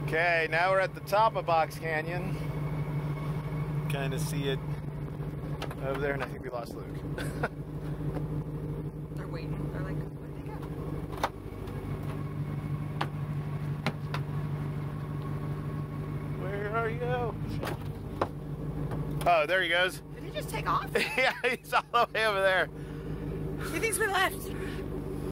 Okay, now we're at the top of Box Canyon. Kind of see it over there, and I think we lost Luke. They're waiting. They're like, where'd they go? Where are you? Oh, there he goes. Did he just take off? Yeah, he's all the way over there. He thinks we left.